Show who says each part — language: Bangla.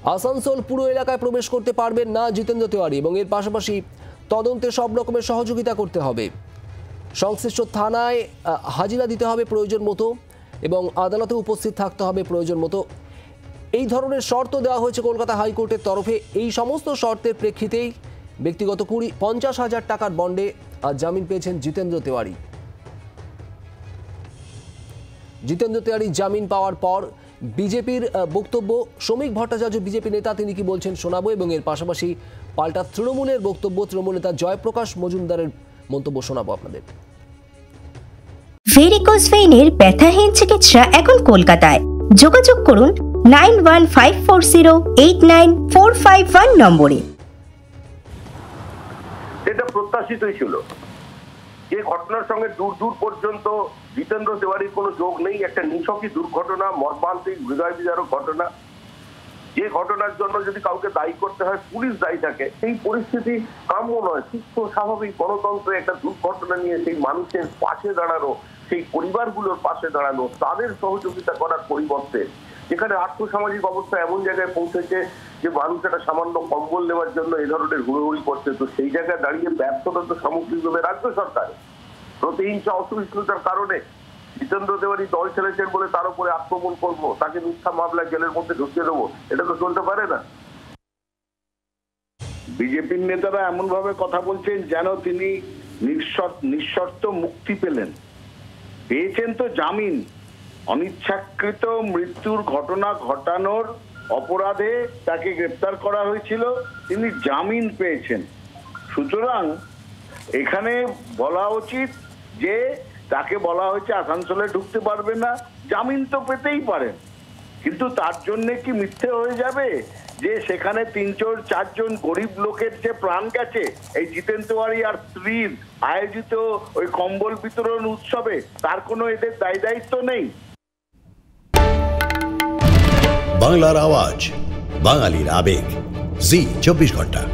Speaker 1: আসানসোল পুরো এলাকায় প্রবেশ করতে পারবেন না জিতেন্দ্র তিওয়ারি এবং এর পাশাপাশি তদন্তে সব রকমের সহযোগিতা করতে হবে। সংশ্লিষ্ট থানায় হাজিরা দিতে হবে প্রয়োজন মতো এবং আদালতে উপস্থিত থাকতে হবে প্রয়োজন মতো। এই ধরনের শর্ত দেওয়া হয়েছে কলকাতা হাইকোর্টের তরফে। এই সমস্ত শর্তের প্রেক্ষিতেই ব্যক্তিগত 50,000 টাকার বন্ডে জামিন পেয়েছেন জিতেন্দ্র তিওয়ারি। জিতেন্দ্র তিওয়ারি জামিন পাওয়ার পর বিজেপির বক্তব্য, শ্রমিক ভট্টাচার্য বিজেপি নেতা, তিনি কি বলছেন শোনাবো এবং এর পাশাপাশি পাল্টা তৃণমূলের বক্তব্য, তৃণমূল নেতা জয়প্রকাশ মজুমদারের মন্তব্য শোনাবো আপনাদের।
Speaker 2: ভেরিকোজ ভেইনের ব্যথাহীন চিকিৎসা এখন কলকাতায়। যোগাযোগ করুন 9154089451 নম্বরে।
Speaker 3: এটা প্রত্যাশিতই ছিল। যে ঘটনার সঙ্গে দূর দূর পর্যন্ত জিতেন্দ্র তিওয়ারির কোনো যোগ নেই, একটা নিছকই দুর্ঘটনা, মর্মান্তিক হৃদয় বিদারক ঘটনা। যে ঘটনার জন্য যদি কাউকে দায়ী করতে হয় পুলিশ দায়ী থাকে, সেই পরিস্থিতি কাম্য নয়। সুস্থ স্বাভাবিক গণতন্ত্রে একটা দুর্ঘটনা নিয়ে সেই মানুষের পাশে দাঁড়ানো, সেই পরিবারগুলোর পাশে দাঁড়ানো, তাদের সহযোগিতা করার পরিবর্তে যেখানে আর্থসামাজিক অবস্থা এমন জায়গায় পৌঁছেছে যে মানুষ একটা সামান্য কম্বল নেওয়ার জন্য এই ধরনের হুড়োহুড়ি করছে, তো সেই জায়গায় দাঁড়িয়ে ব্যর্থতা তো সামগ্রিকভাবে রাজ্য সরকার। প্রতিহিংসা অসহিষ্ণুতার কারণে জিতেন্দ্র তিওয়ারি দল ছেড়েছেন বলে তার উপরে আক্রমণ করবো, তাকে মিথ্যা মামলায় জেলের মধ্যে ঢুকিয়ে দেবো, এটা তো চলতে পারে না।
Speaker 4: বিজেপির নেতারা এমন ভাবে কথা বলছেন যেন তিনি নিঃশর্ত মুক্তি পেয়েছেন তো জামিন। অনিচ্ছাকৃত মৃত্যুর ঘটনা ঘটানোর অপরাধে তাকে গ্রেপ্তার করা হয়েছিল, তিনি জামিন পেয়েছেন। সুতরাং এখানে বলা উচিত যে তাকে বলা হয়েছে আসানসোলে ঢুকতে পারবে না, জামিন তো পেতেই পারেন, কিন্তু তার জন্য কি মিথ্যে হয়ে যাবে যে সেখানে 3-4 গরিব লোকের যে প্রাণ গেছে এই জিতেন্দ্র তিওয়ারি আর স্ত্রীর আয়োজিত ওই কম্বল বিতরণ উৎসবে, তার কোনো এদের দায় দায়িত্ব নেই?
Speaker 5: বাংলার আওয়াজ, বাঙালির আবেগ, জি 24 ঘন্টা।